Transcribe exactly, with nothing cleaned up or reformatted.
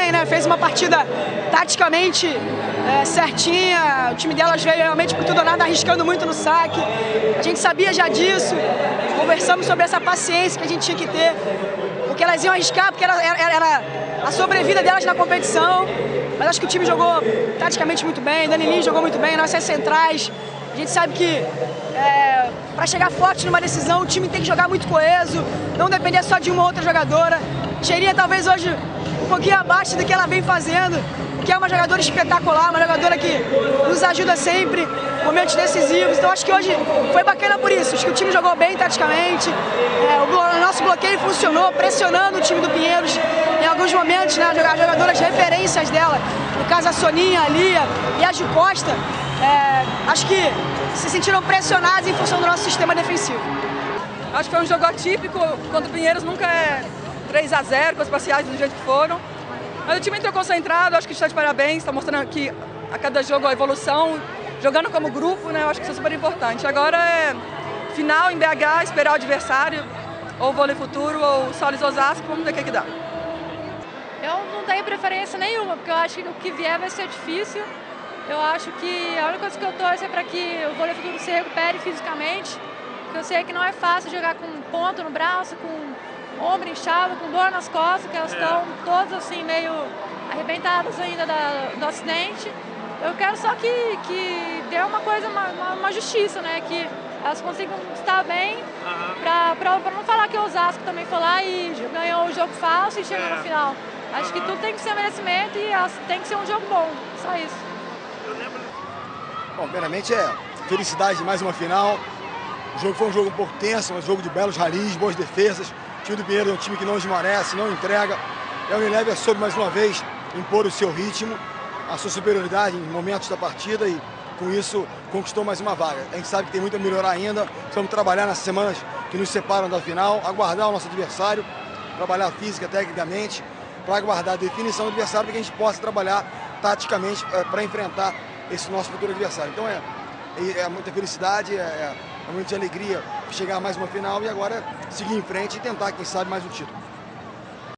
bem, né? Fez uma partida taticamente é, certinha, o time delas veio realmente por tudo ou nada, arriscando muito no saque. A gente sabia já disso, conversamos sobre essa paciência que a gente tinha que ter, porque elas iam arriscar, porque era, era, era a sobrevida delas na competição. Mas acho que o time jogou taticamente muito bem, Danilinho jogou muito bem, nossas centrais. A gente sabe que é, para chegar forte numa decisão, o time tem que jogar muito coeso, não depender só de uma outra jogadora. Cheirinha talvez hoje um pouquinho abaixo do que ela vem fazendo, que é uma jogadora espetacular, uma jogadora que nos ajuda sempre, momentos decisivos. Então acho que hoje foi bacana por isso, acho que o time jogou bem taticamente, é, o, o nosso bloqueio funcionou, pressionando o time do Pinheiros em alguns momentos, né, as jogadoras referências dela, no caso a Soninha, a Lia e a Ju Costa, é, acho que se sentiram pressionadas em função do nosso sistema defensivo. Acho que foi um jogo atípico, contra o Pinheiros nunca é três a zero, com as parciais do jeito que foram. Mas o time entrou concentrado, acho que está de parabéns, está mostrando aqui a cada jogo a evolução, jogando como grupo, né? Eu acho que isso é super importante. Agora é final em B H, esperar o adversário, ou Vôlei Futuro, ou Solis Osasco, vamos ver o que, que dá. Eu não tenho preferência nenhuma, porque eu acho que o que vier vai ser difícil. Eu acho que a única coisa que eu torço é para que o Vôlei Futuro se recupere fisicamente, porque eu sei que não é fácil jogar com ponto no braço, com ombro inchado, com dor nas costas, que elas estão todas assim meio arrebentadas ainda da, do acidente. Eu quero só que, que dê uma coisa, uma, uma, uma justiça, né? Que elas consigam estar bem, para não falar que o Osasco também foi lá e ganhou o jogo falso e chegou no final. Acho que tudo tem que ser merecimento e elas, tem que ser um jogo bom, só isso. Bom, primeiramente é felicidade de mais uma final. O jogo foi um jogo um pouco tenso, um jogo de belos ralis, boas defesas. O time do Pinheiro é um time que não desmerece, não entrega. E a Unilever soube mais uma vez impor o seu ritmo, a sua superioridade em momentos da partida e com isso conquistou mais uma vaga. A gente sabe que tem muito a melhorar ainda, precisamos trabalhar nas semanas que nos separam da final, aguardar o nosso adversário, trabalhar física, tecnicamente, para aguardar a definição do adversário para que a gente possa trabalhar taticamente é, para enfrentar esse nosso futuro adversário. Então é, é, é muita felicidade, é, é muita alegria chegar a mais uma final e agora seguir em frente e tentar, quem sabe, mais um título.